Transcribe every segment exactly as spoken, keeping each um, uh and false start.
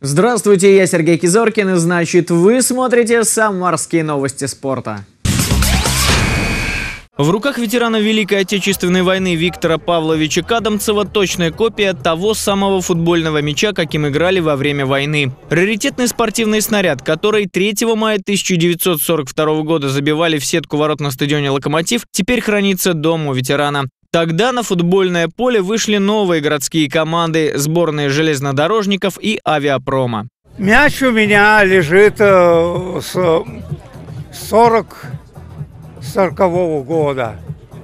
Здравствуйте, я Сергей Кизоркин, и значит, вы смотрите «Самарские новости спорта». В руках ветерана Великой Отечественной войны Виктора Павловича Кадамцева точная копия того самого футбольного мяча, каким играли во время войны. Раритетный спортивный снаряд, который третьего мая тысяча девятьсот сорок второго года забивали в сетку ворот на стадионе «Локомотив», теперь хранится дома у ветерана. Тогда на футбольное поле вышли новые городские команды, сборные железнодорожников и авиапрома. Мяч у меня лежит э, с сорок сорокового года,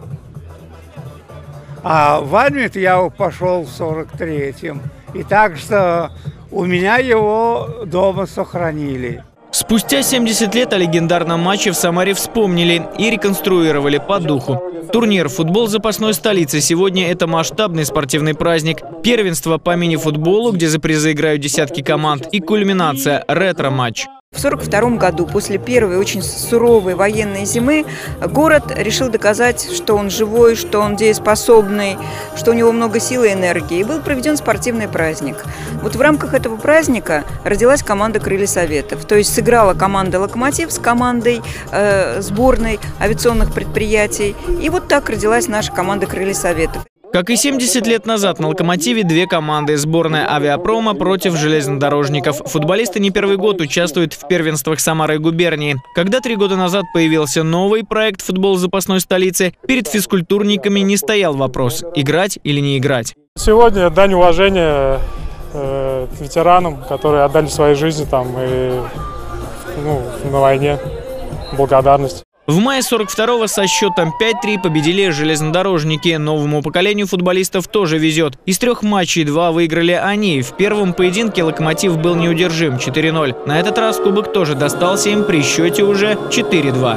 а в армию я пошел в сорок третьем. И так что у меня его дома сохранили. Спустя семьдесят лет о легендарном матче в Самаре вспомнили и реконструировали по духу. Турнир «Футбол запасной столицы» сегодня – это масштабный спортивный праздник. Первенство по мини-футболу, где за призы играют десятки команд, и кульминация – ретро-матч. В сорок втором году, после первой очень суровой военной зимы, город решил доказать, что он живой, что он дееспособный, что у него много сил и энергии. И был проведен спортивный праздник. Вот в рамках этого праздника родилась команда «Крылья Советов». То есть сыграла команда «Локомотив» с командой э, сборной авиационных предприятий. И вот так родилась наша команда «Крылья Советов». Как и семьдесят лет назад на «Локомотиве» две команды – сборная авиапрома против железнодорожников. Футболисты не первый год участвуют в первенствах Самары и губернии. Когда три года назад появился новый проект «Футбол запасной столицы», перед физкультурниками не стоял вопрос – играть или не играть. Сегодня дань уважения э, ветеранам, которые отдали свои жизни там и, ну, на войне. Благодарность. В мае сорок второго со счетом пять-три победили железнодорожники. Новому поколению футболистов тоже везет. Из трех матчей два выиграли они. В первом поединке «Локомотив» был неудержим – четыре ноль. На этот раз кубок тоже достался им при счете уже четыре-два.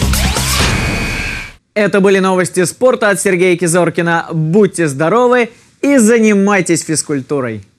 Это были новости спорта от Сергея Кизоркина. Будьте здоровы и занимайтесь физкультурой.